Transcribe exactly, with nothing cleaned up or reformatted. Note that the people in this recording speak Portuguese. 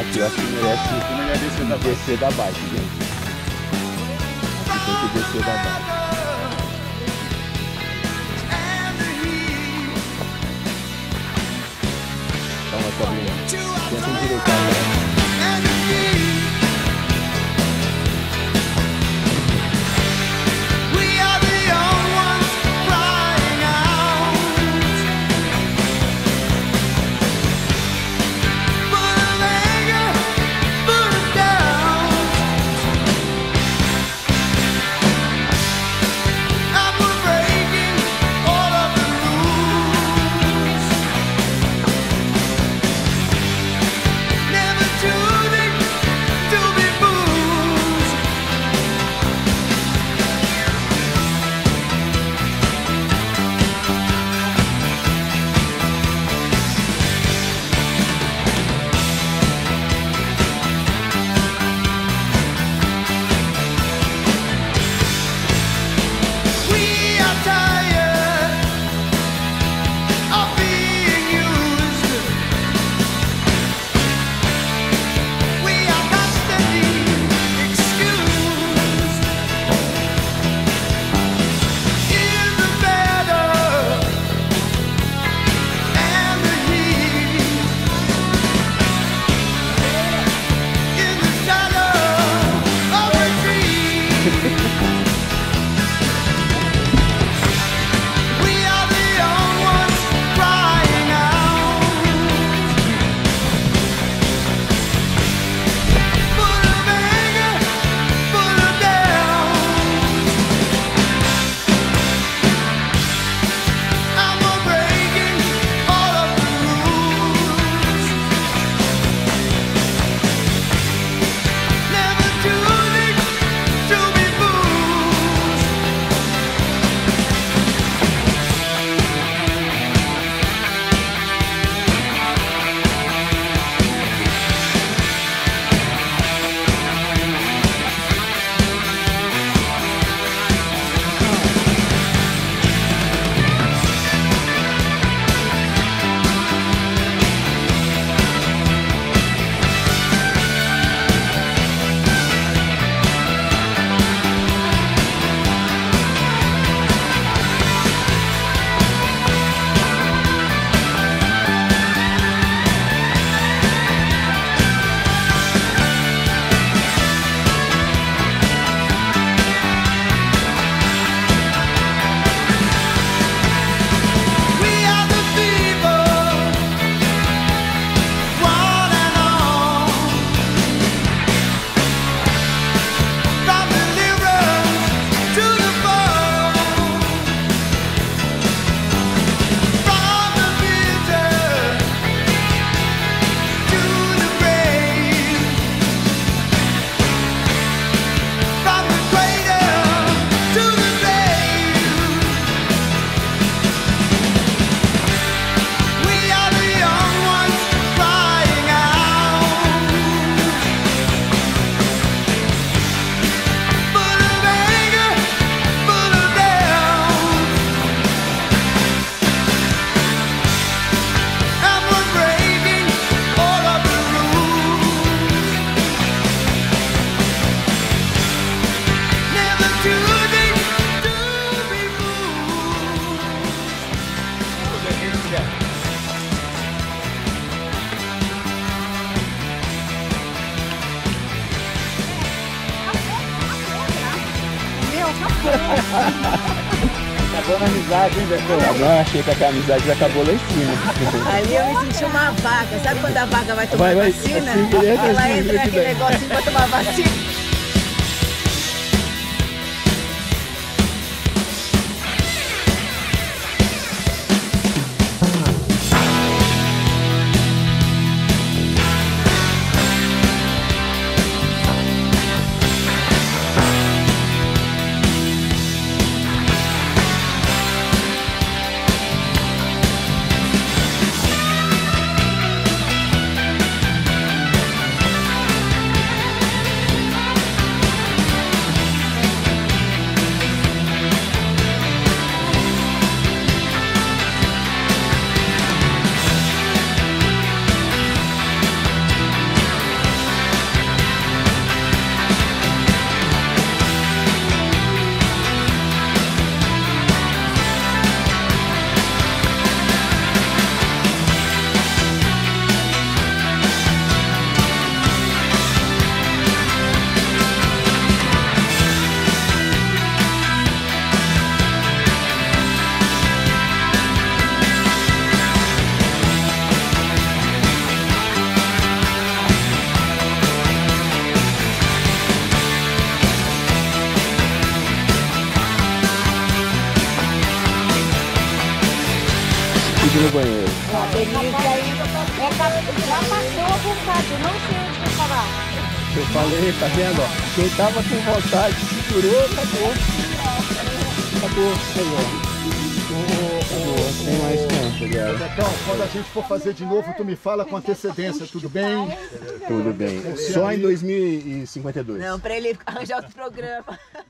Aqui eu acho que merece descer da bike, gente. Aqui tem que descer da bike. Calma, Cobrinha. Tenta endireitar, né? Acabou na amizade, hein, Beto? Agora achei que a amizade acabou lá em cima. Ali eu me senti uma vaca. Sabe quando a vaca vai tomar Vai, vai, vacina? assim, direto, Ela assim, entra naquele direto. negocinho pra tomar vacina. pedir no banheiro. A Denise aí é, já passou por causa, eu não sei onde vai parar. Eu falei, tá vendo? Ó? Quem tava com vontade segurou, acabou. Acabou, acabou. Acabou, sem mais tempo, galera. Então, quando a gente for fazer de novo, tu me fala com antecedência, tudo bem? Tudo bem. Só em dois mil e cinquenta e dois. Não, pra ele arranjar outro programa.